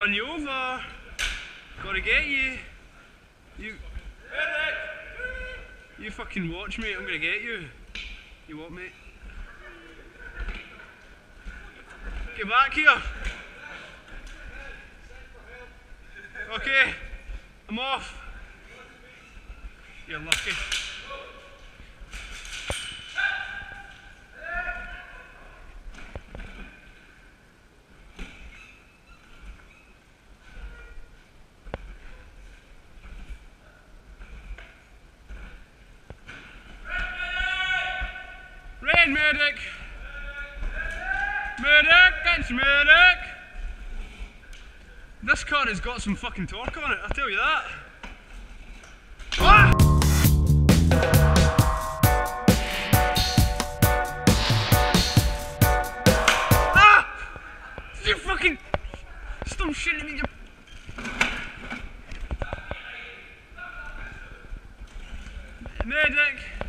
Run you over. Gotta get you. You fucking watch, mate. I'm gonna get you. You what, mate? Get back here. Okay, I'm off. You're lucky. Rain, medic! Medic! It's medic! This car has got some fucking torque on it, I'll tell you that. Ah! Ah! You fucking... Stop shitting me, you... Medic!